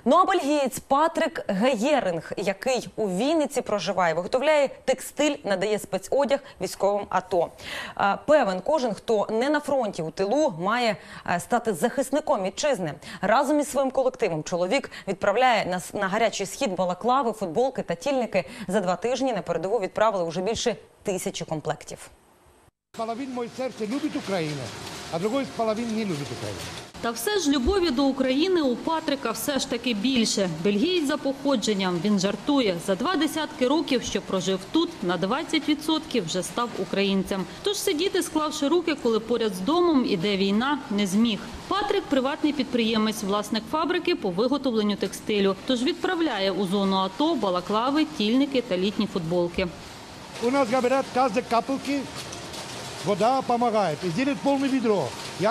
Ну а бельгієць Патрик Геєринг, який у Вінниці проживає, виготовляє текстиль, надає спецодяг військовим АТО. Певен, кожен, хто не на фронті, у тилу, має стати захисником вітчизни. Разом із своїм колективом чоловік відправляє на гарячий схід балаклави, футболки та тільники. За 2 тижні на передову відправили вже більше 1000 комплектів. Половина моє серце любить Україну, а другої половини не любить Україну. Та все ж любові до України у Патрика все ж таки більше. Бельгієць за походженням, він жартує. За 20 років, що прожив тут, на 20% вже став українцем. Тож сидіти, склавши руки, коли поряд з домом іде війна, не зміг. Патрик – приватний підприємець, власник фабрики по виготовленню текстилю. Тож відправляє у зону АТО балаклави, тільники та літні футболки. У нас говорять, кожна капелька вода допомагає. І зробить повне відро.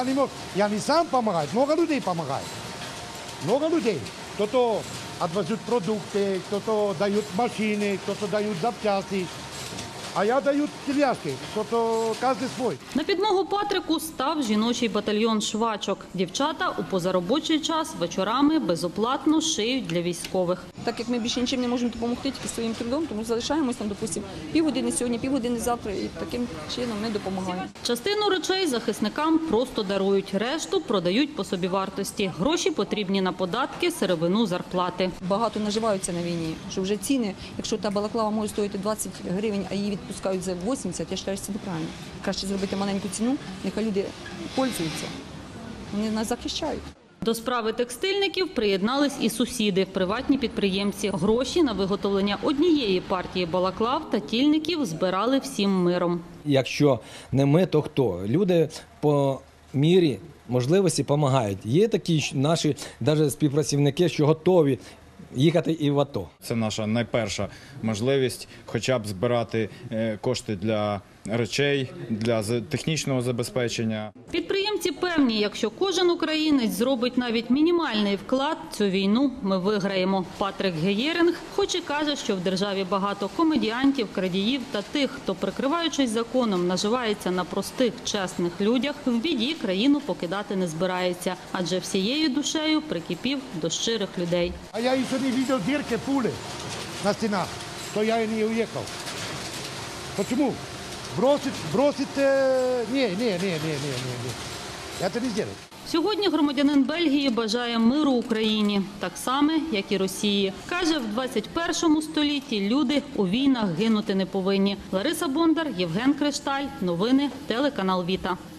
Я не сам допомагаю, много людей допомагають. Много людей. Хто-то відвозить продукти, хто-то дає машини, хто-то дає запчасти. А я даю дерев'яшки, хто-то кожен свій. На підмогу Патрику став жіночий батальйон швачок. Дівчата у позаробочий час вечорами безоплатно шиють для військових. Так як ми більше нічим не можемо допомогти, тільки своїм трудом, тому залишаємося там, допустимо, півгодини сьогодні, півгодини завтра, і таким чином ми допомагаємо. Частину речей захисникам просто дарують, решту продають по собівартості. Гроші потрібні на податки, сировину, зарплати. Багато наживаються на війні, що вже ціни, якщо та балаклава може стоїти 20 гривень, а її відпускають за 80, я вважаю, це неправильно. Краще зробити маленьку ціну, нехай люди пользуються, вони нас захищають. До справи текстильників приєднались і сусіди, приватні підприємці. Гроші на виготовлення однієї партії балаклав та тільників збирали всім миром. Якщо не ми, то хто? Люди по мірі можливості допомагають. Є такі наші навіть співпрацівники, що готові їхати і в АТО. Це наша найперша можливість хоча б збирати кошти для речей, для технічного забезпечення. Підприємці певні, якщо кожен українець зробить навіть мінімальний вклад, цю війну ми виграємо. Патрик Геєринг хоч і каже, що в державі багато комедіантів, крадіїв та тих, хто, прикриваючись законом, наживається на простих, чесних людях, в біді країну покидати не збирається, адже всією душею прикипів до щирих людей. А я ще не бачив дірки, пулі на стінах, то я і не уїхав. Чому? Бросить, ні. Я це не зроблю. Сьогодні громадянин Бельгії бажає миру Україні, так само, як і Росії. Каже, в 21 столітті люди у війнах гинути не повинні. Лариса Бондар, Євген Кришталь. Новини, телеканал Віта.